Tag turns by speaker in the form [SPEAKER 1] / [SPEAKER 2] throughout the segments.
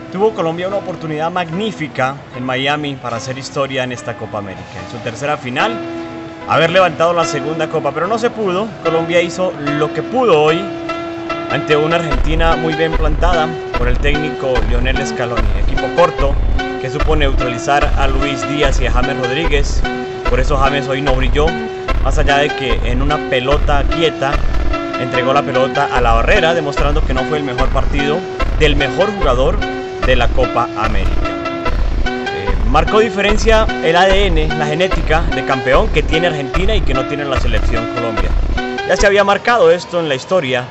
[SPEAKER 1] Tuvo Colombia una oportunidad magnífica en Miami para hacer historia en esta Copa América. En su tercera final, haber levantado la segunda copa, pero no se pudo. Colombia hizo lo que pudo hoy ante una Argentina muy bien plantada por el técnico Lionel Scaloni. Equipo corto que supo neutralizar a Luis Díaz y a James Rodríguez. Por eso James hoy no brilló, más allá de que en una pelota quieta entregó la pelota a la barrera, demostrando que no fue el mejor partido del mejor jugador de la Copa América. Marcó diferencia el ADN, la genética de campeón que tiene Argentina y que no tiene la selección Colombia. Ya se había marcado esto en la historia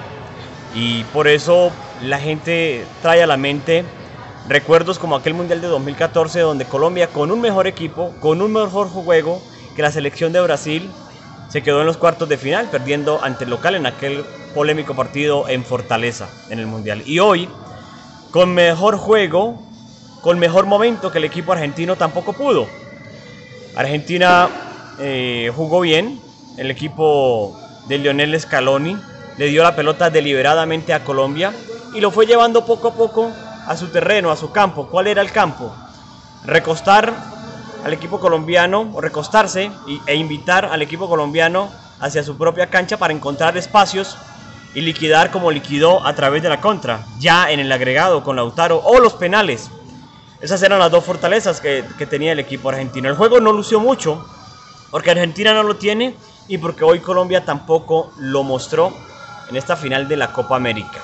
[SPEAKER 1] y por eso la gente trae a la mente recuerdos como aquel Mundial de 2014 donde Colombia con un mejor equipo, con un mejor juego que la selección de Brasil, se quedó en los cuartos de final perdiendo ante el local en aquel polémico partido en Fortaleza en el Mundial. Y hoy, con mejor juego, con mejor momento que el equipo argentino tampoco pudo. Argentina jugó bien, el equipo de Lionel Scaloni le dio la pelota deliberadamente a Colombia y lo fue llevando poco a poco a su terreno, a su campo. ¿Cuál era el campo? Recostar al equipo colombiano, o recostarse e invitar al equipo colombiano hacia su propia cancha para encontrar espacios y liquidar como liquidó a través de la contra, ya en el agregado con Lautaro o los penales. Esas eran las dos fortalezas que tenía el equipo argentino. El juego no lució mucho, porque Argentina no lo tiene y porque hoy Colombia tampoco lo mostró en esta final de la Copa América.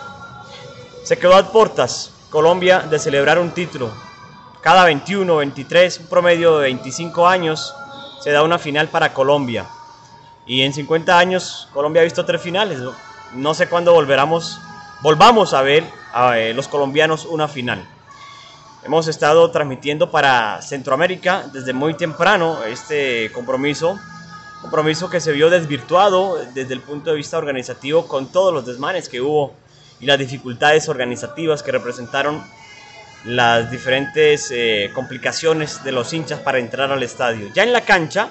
[SPEAKER 1] Se quedó a portas Colombia de celebrar un título. Cada 21, 23, un promedio de 25 años se da una final para Colombia. Y en 50 años Colombia ha visto 3 finales. No sé cuándo volvamos a ver a los colombianos una final. Hemos estado transmitiendo para Centroamérica desde muy temprano este compromiso que se vio desvirtuado desde el punto de vista organizativo con todos los desmanes que hubo y las dificultades organizativas que representaron las diferentes complicaciones de los hinchas para entrar al estadio. Ya en la cancha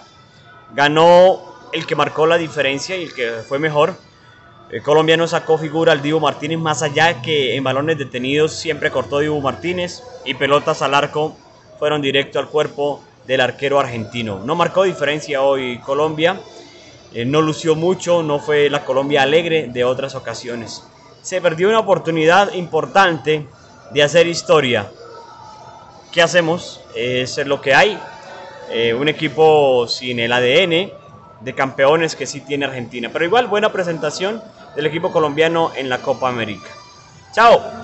[SPEAKER 1] ganó el que marcó la diferencia y el que fue mejor. Colombia no sacó figura al Dibu Martínez, más allá que en balones detenidos siempre cortó Dibu Martínez y pelotas al arco fueron directo al cuerpo del arquero argentino. No marcó diferencia hoy Colombia, no lució mucho, no fue la Colombia alegre de otras ocasiones. Se perdió una oportunidad importante de hacer historia. ¿Qué hacemos? Es lo que hay, un equipo sin el ADN de campeones que sí tiene Argentina, pero igual buena presentación del equipo colombiano en la Copa América. ¡Chao!